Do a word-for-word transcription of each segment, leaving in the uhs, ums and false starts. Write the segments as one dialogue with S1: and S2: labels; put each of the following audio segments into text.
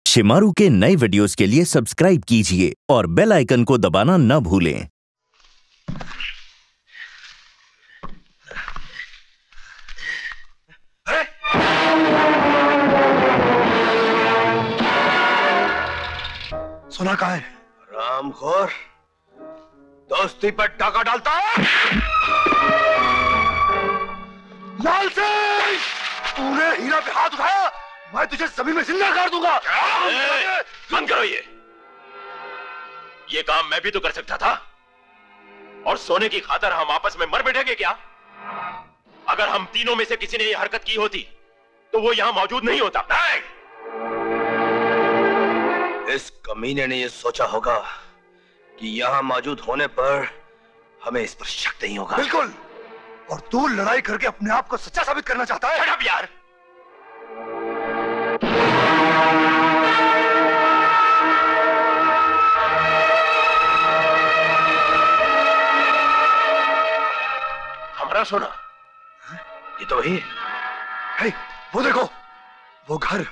S1: शिमारू के नए वीडियोस के लिए सब्सक्राइब कीजिए और बेल आइकन को दबाना न भूलें।
S2: सुना कहाँ है?
S3: रामखोर दोस्ती पर डाका डालता है।
S2: लाल सिंह, तूने हीरा पे हाथ उठाया, मैं तुझे जमीन में जिंदा कर दूंगा।
S3: बंद करो ये ये काम मैं भी तो कर सकता था। और सोने की खातर हम आपस में मर बैठेंगे क्या? अगर हम तीनों में से किसी ने ये हरकत की होती तो वो यहां मौजूद नहीं होता। नहीं। इस कमीने ने ये सोचा होगा कि यहां मौजूद होने पर हमें इस पर शक नहीं होगा।
S2: बिल्कुल। और तू लड़ाई करके अपने आप को सच्चा साबित करना चाहता है?
S3: शट अप यार। हमारा सोना ये तो वही
S2: है। वो देखो, वो घर।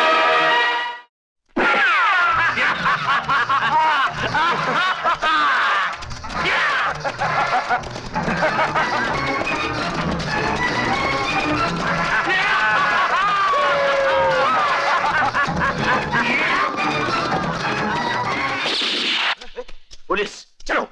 S3: पुलिस चलो।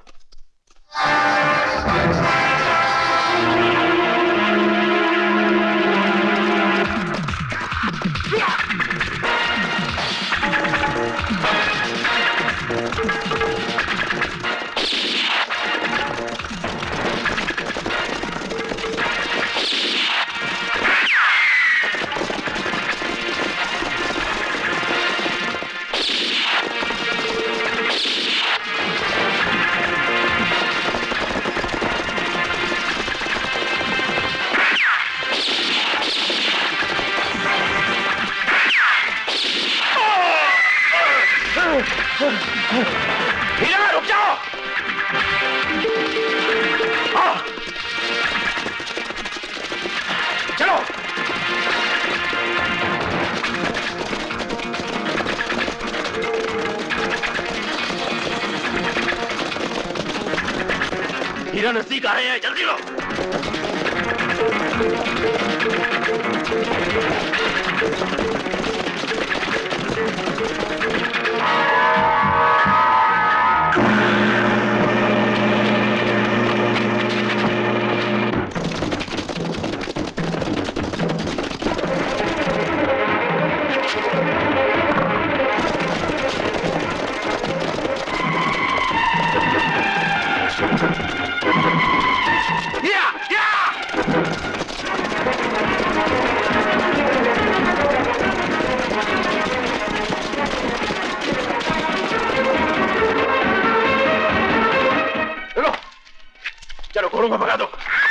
S3: हीरा रुक जाओ। आ, चलो। हीरा नजदीक आ रहे हैं, जल्दी लो। चलो घोड़ों को भगा दो।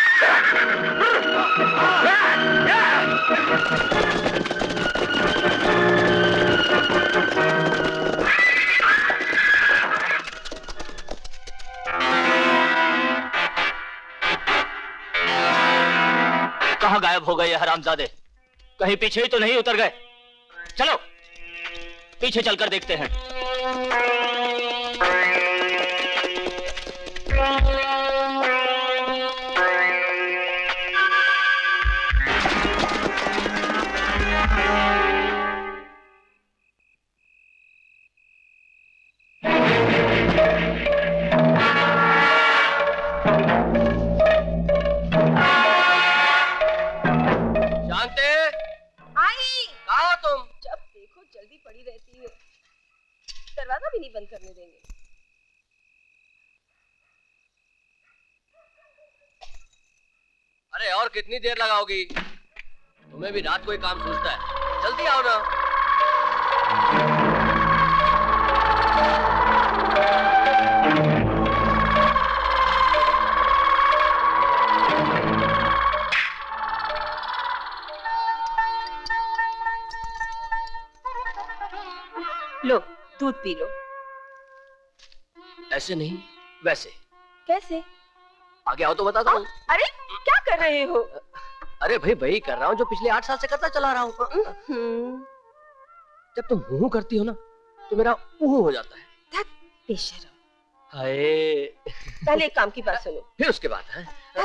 S4: कहाँ गायब हो गए ये हरामजादे? कहीं पीछे ही तो नहीं उतर गए? चलो पीछे चलकर देखते हैं।
S5: दरवाजा भी नहीं बंद करने देंगे।
S4: अरे और कितनी देर लगाओगी? तुम्हें भी रात को ही काम सूझता है, जल्दी आओ ना।
S5: लो दूध पी लो।
S4: ऐसे नहीं, वैसे।
S5: कैसे?
S4: आगे आओ तो बताता हूँ।
S5: अरे क्या कर रहे हो?
S4: अरे भाई वही कर रहा हूँ जो पिछले आठ साल से करता चला रहा हूँ।
S6: जब तुम हूं करती हो ना तो मेरा ऊह हो जाता है।
S5: बेशर्म।
S6: हाय।
S5: पहले एक काम की बात सुनो।
S6: फिर उसके बाद है।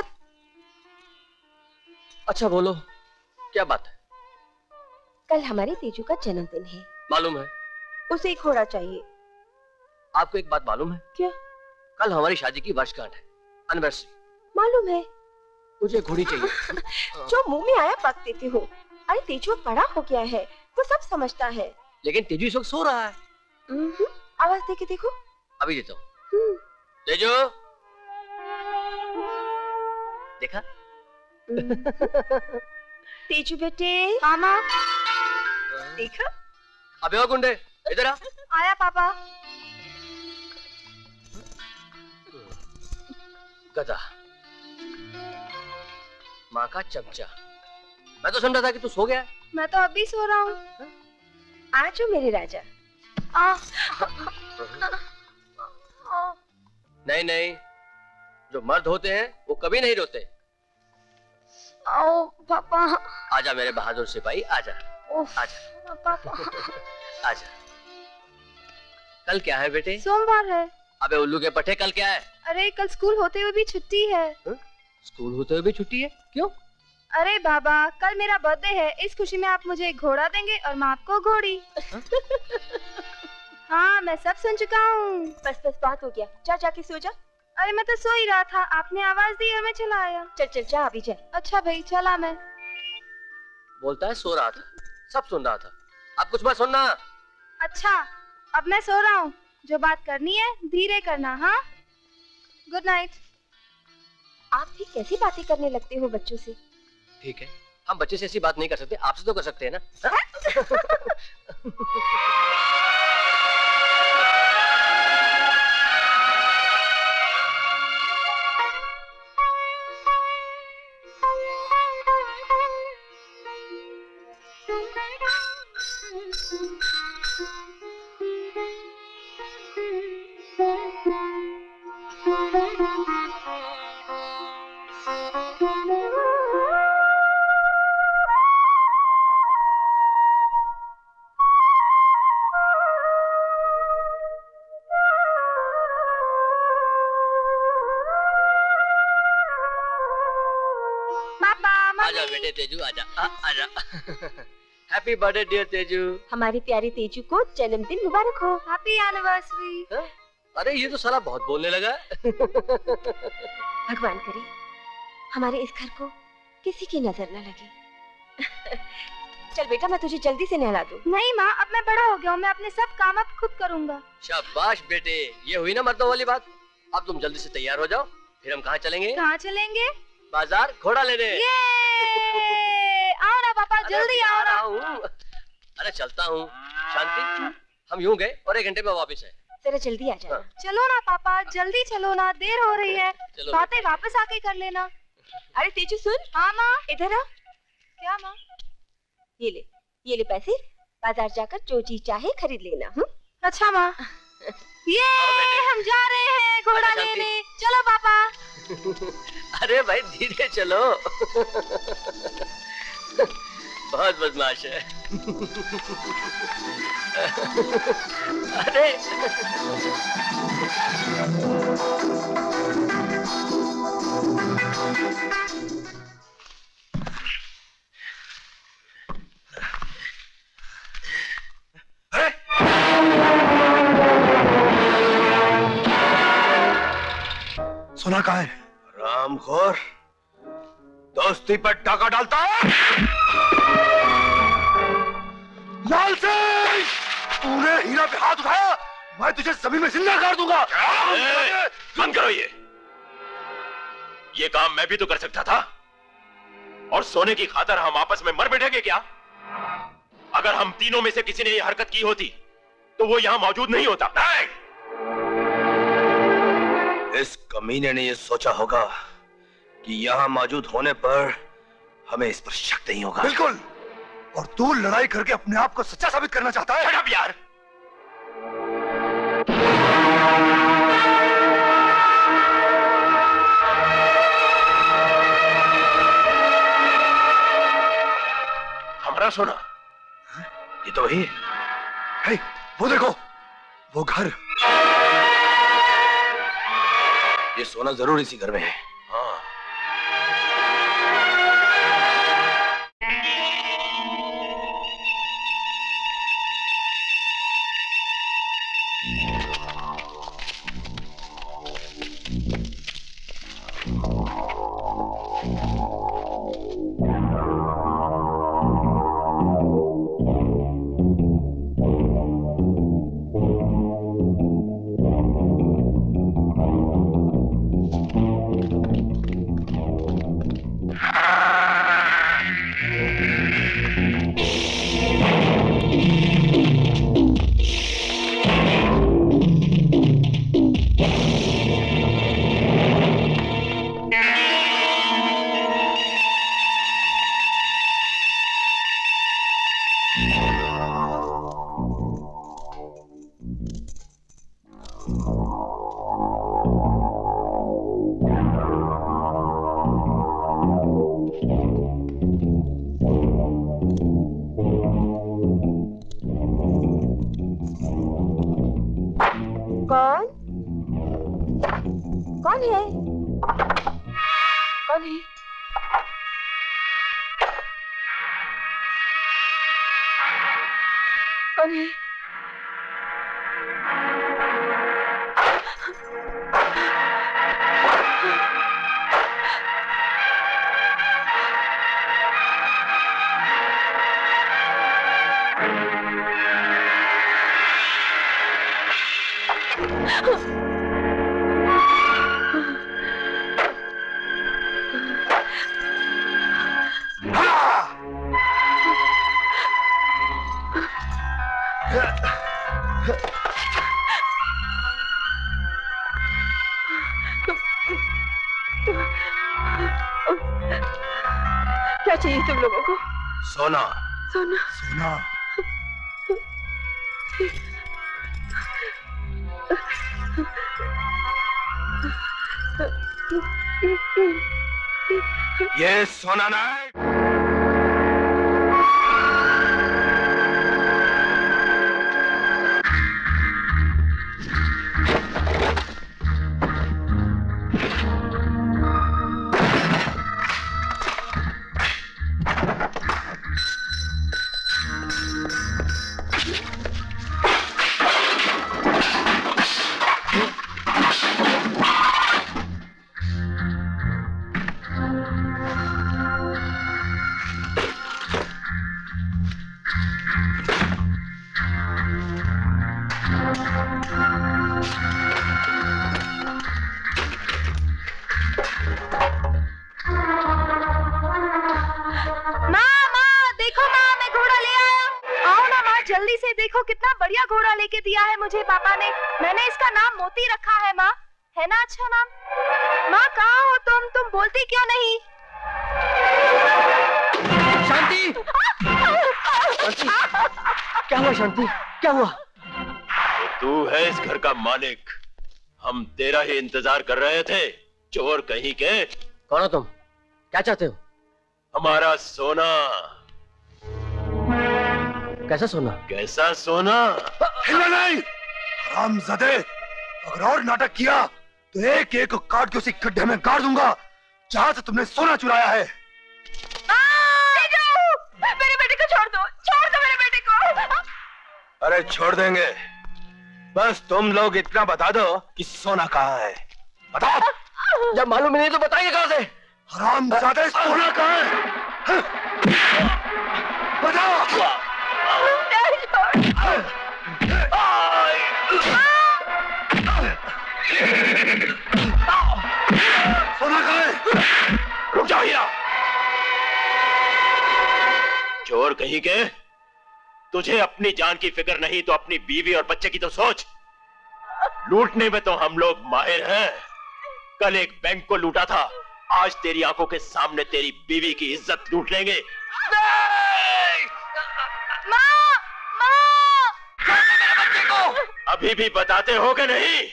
S6: अच्छा बोलो, क्या बात है?
S5: कल हमारे तेजू का जन्मदिन है।
S6: मालूम है।
S5: उसे एक घोड़ा चाहिए।
S6: आपको एक बात मालूम है?
S5: क्या?
S6: कल हमारी शादी की वर्षगांठ है, एनिवर्सरी।
S5: मालूम है।
S6: मुझे घोड़ी चाहिए।
S5: जो मुंह में आया बक देते हो। अरे तेजू अब बड़ा हो गया है, वो सब समझता है।
S6: लेकिन तेजू इस वक्त सो रहा है।
S5: आवाज दे के देखो।
S6: अभी देता हूँ। तेजू, देखा?
S5: तेजू बेटे। मामा। देखा?
S6: अबे ओ गुंडे, इधर आ।
S5: आया पापा।
S6: गधा, माँ का चमचा। मैं तो समझा था कि तू सो गया है।
S5: मैं तो अभी सो रहा हूँ। आ जाओ मेरे राजा। आ।
S6: नहीं नहीं, जो मर्द होते हैं वो कभी नहीं रोते।
S5: आओ पापा।
S6: आजा मेरे बहादुर सिपाही, आजा आजा
S5: पापा।
S6: आजा। कल क्या है बेटे?
S5: सोमवार है।
S6: अबे उल्लू के पट्टे, कल क्या है?
S5: अरे कल स्कूल होते हुए भी छुट्टी है।
S6: हा? स्कूल होते हुए भी छुट्टी है? क्यों?
S5: अरे बाबा, कल मेरा बर्थडे है, इस खुशी में आप मुझे एक घोड़ा देंगे और मैं आपको घोड़ी। हाँ, मैं सब सुन चुका हूँ। बस बस बात हो गया, जा जाके सो जा। अरे मैं तो सो ही रहा था, आपने आवाज दी और मैं चला आया। चल चल जा अभी जा। अच्छा भाई, चला मैं।
S6: बोलता है सो रहा था, सब सुन रहा था। अब कुछ मत सुनना।
S5: अच्छा, अब मैं सो रहा हूँ। जो बात करनी है धीरे करना। हाँ, गुड नाइट। आप भी कैसी बातें करने लगते हो बच्चों से?
S6: ठीक है, हम बच्चे से ऐसी बात नहीं कर सकते, आपसे तो कर सकते हैं ना। आजा बेटे तेजू, आजा आजा। Happy birthday dear Teju.
S5: हमारे प्यारे तेजू को जन्मदिन मुबारक हो। Happy anniversary.
S6: अरे ये तो साला बहुत बोलने लगा।
S5: भगवान करे हमारे इस घर को किसी की नजर न लगे। चल बेटा, मैं तुझे जल्दी से नहला दूं। नहीं माँ, अब मैं बड़ा हो गया हूँ, मैं अपने सब काम अब खुद करूँगा।
S6: शाबाश बेटे, ये हुई ना मर्दों वाली बात। अब तुम जल्दी से तैयार हो जाओ, फिर हम कहाँ चलेंगे?
S5: कहाँ चलेंगे?
S6: बाजार घोड़ा लेने।
S5: आओ ना पापा, जल्दी आओ ना।
S6: अरे चलता हूँ। शांति, हम यूं गए और एक घंटे में वापस है।
S5: जरा जल्दी आ जाना। चलो ना पापा, जल्दी चलो ना, देर हो रही है। बातें वापस आके कर लेना। अरे तेजू सुन। हाँ माँ। इधर आ। क्या माँ? ये ले, ये ले पैसे, बाजार जाकर जो चीज चाहे खरीद लेना। हुँ? अच्छा माँ। ये हम जा रहे हैं घोड़ा लेने। चलो पापा।
S6: अरे भाई धीरे चलो। बहुत बदमाश है। अरे
S2: सुना कहाँ है?
S3: रामखोर दोस्ती पर डाका डालता है।
S2: लाल सिंह, तूने हीरा पे हाथ उठाया, मैं तुझे जमीन में जिंदा कर दूंगा।
S3: बंद करो ये ये काम मैं भी तो कर सकता था। और सोने की खातर हम आपस में मर बैठेंगे क्या? अगर हम तीनों में से किसी ने ये हरकत की होती तो वो यहां मौजूद नहीं होता। नहीं!
S2: इस कमीने ने यह सोचा होगा कि यहां मौजूद होने पर हमें इस पर शक नहीं होगा। बिल्कुल। और तू लड़ाई करके अपने आप को सच्चा साबित करना चाहता है?
S3: शट अप यार। हमारा सोना,
S2: ये तो वही है। hey, वो देखो, वो घर। ये सोना जरूर इसी घर में है। हाँ।
S5: कौन कौन है? कौन है? कौन है? क्या चाहिए तुम लोगों को?
S2: सोना।
S5: सोना।
S2: सोना। ये सोना नायक।
S5: जल्दी से देखो कितना बढ़िया घोड़ा लेके दिया है मुझे पापा ने। मैंने इसका नाम मोती रखा है माँ, है ना अच्छा नाम? माँ कहाँ हो तुम तुम बोलती क्यों नहीं?
S6: शांति, शांति, क्या हुआ शांति, क्या हुआ?
S3: तो तू है इस घर का मालिक, हम तेरा ही इंतजार कर रहे थे, चोर कहीं के।
S6: कौन हो तुम, क्या चाहते हो?
S3: हमारा सोना।
S6: कैसा सोना?
S3: कैसा सोना?
S2: हिलना नहीं, हरामजादे। अगर और नाटक किया तो एक एक को काट के उसी गड्ढे में गाड़ दूंगा जहां से तुमने सोना चुराया है।
S5: मेरे बेटे को छोड़ दो, छोड़ दो मेरे बेटे को।
S2: अरे छोड़ देंगे, बस तुम लोग इतना बता दो कि सोना कहाँ है। बताओ।
S6: जब मालूम नहीं तो बताइए कहाँ से।
S2: हरामजादे, सोना कहाँ है? बताओ। सोना कहाँ है?
S3: रुक जाओ हीरा। चोर कहीं के, तुझे अपनी जान की फिक्र नहीं तो अपनी बीवी और बच्चे की तो सोच। लूटने में तो हम लोग माहिर हैं। कल एक बैंक को लूटा था, आज तेरी आंखों के सामने तेरी बीवी की इज्जत लूट लेंगे।
S5: माँ, माँ!
S3: मेरे बच्चे को अभी भी बताते हो कि नहीं?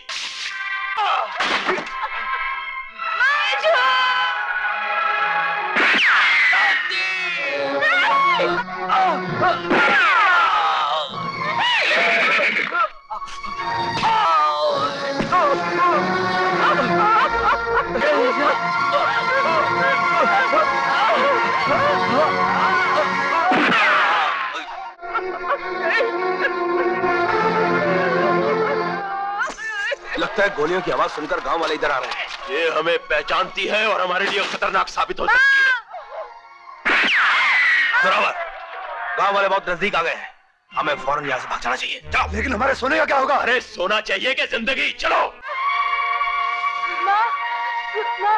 S2: लगता है गोलियों की आवाज सुनकर गांव वाले इधर आ रहे हैं।
S3: ये हमें पहचानती है और हमारे लिए खतरनाक साबित हो सकती है।
S2: बराबर, गांव वाले बहुत नजदीक आ गए हैं, हमें फौरन यहाँ से भाग जाना चाहिए। चलो। लेकिन हमारे सोने का क्या होगा?
S3: अरे सोना चाहिए कि जिंदगी? चलो।
S5: माँ, माँ,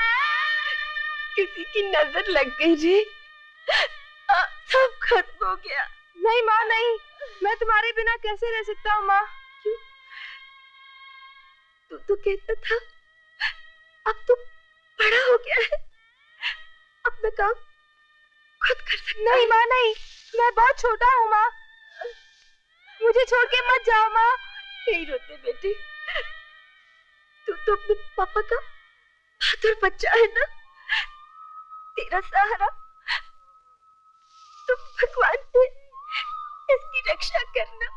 S5: किसी की नजर लग गई जी, सब खत्म हो गया। नहीं माँ नहीं, मैं तुम्हारे बिना कैसे रह सकता हूँ माँ? क्यों? तू तो कहता था अब तो बड़ा हो गया है, अपना काम खुद कर सकता। नहीं माँ नहीं, मैं बहुत छोटा हूँ माँ, मुझे छोड़ के मत जाओ माँ। यही रोते बेटी, तू तो अपने पापा का बहादुर बच्चा है ना, तेरा सहारा तुम भगवान से इसकी रक्षा करना।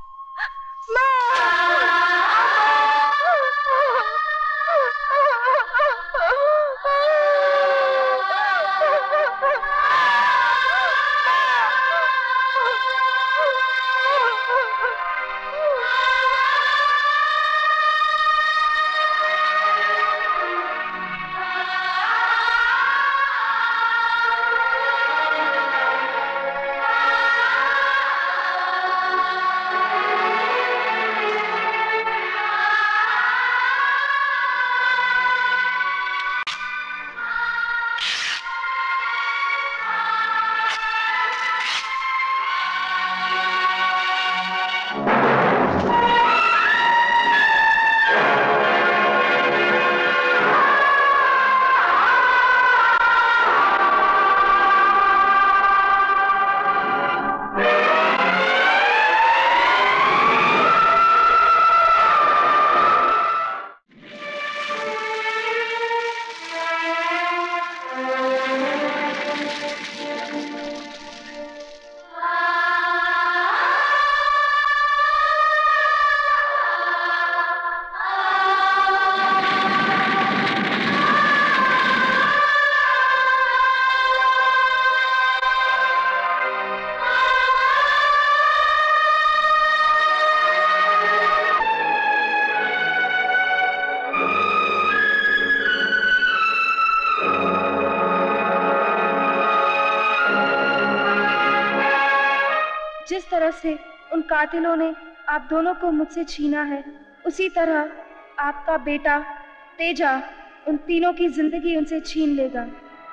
S5: जिस तरह से उन कातिलों ने आप दोनों को मुझसे छीना है, उसी तरह आपका बेटा तेजा उन तीनों की जिंदगी उनसे छीन लेगा।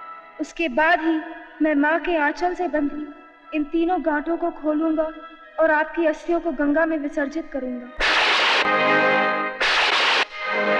S5: उसके बाद ही मैं माँ के आंचल से बंधी इन तीनों गांठों को खोलूंगा और आपकी अस्थियों को गंगा में विसर्जित करूंगा।